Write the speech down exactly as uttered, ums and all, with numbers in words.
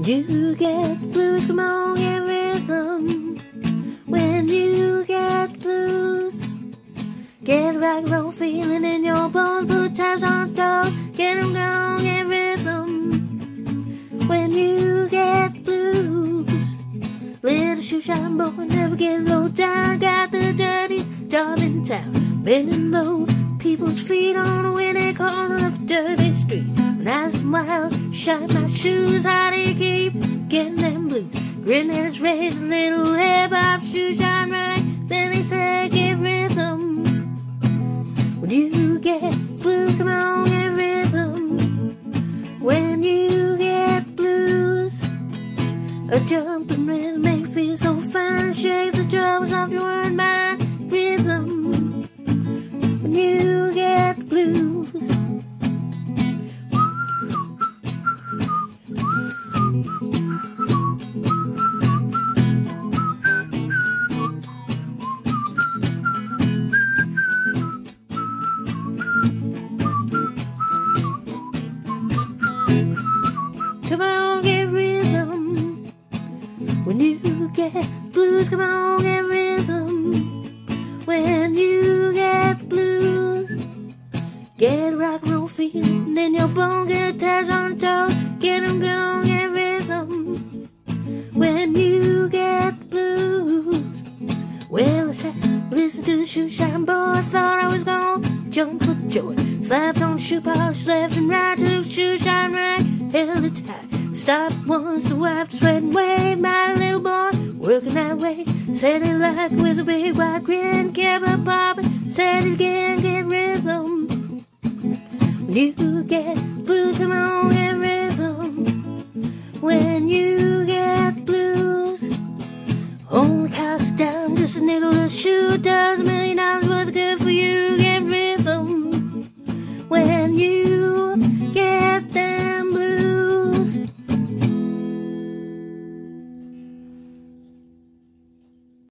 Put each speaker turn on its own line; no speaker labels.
you get blues, come on, get rhythm. When you get blues, get rock and roll feeling in your bones, put taps on toes, get 'em going, get rhythm. When you get blues, little shoe shine boy, never get low down, got the dirty job in town, bending low, people's feet on the windy corner of dirty street. When I smile, shine my shoes, how do you keep getting them blues? Grin at his raised little hip hop shoe shine right, then he said, get rhythm. When you get blues, come on, get rhythm. When you get blues, a jumping rhythm make you feel so fine, shake the drums off your own mind, rhythm. When you get blues, come on, get rhythm. When you get blues, come on, get rhythm. When you get blues, get rock and roll feeling in your bone, get taps on toes, get 'em going, get rhythm. When you get blues, well, I said, listen to the shoe shine boy, thought I was gonna jump for joy. Slapped on shoe polish left and right, took shoe shine right, held it tight. Stopped once to wipe the sweat away, my little boy working that way. Said it like with a big white grin, kept on popping, said it again, get rhythm. When you get blues, come on, get rhythm. When you get blues, only cops down, just a nickel a shoe doesn't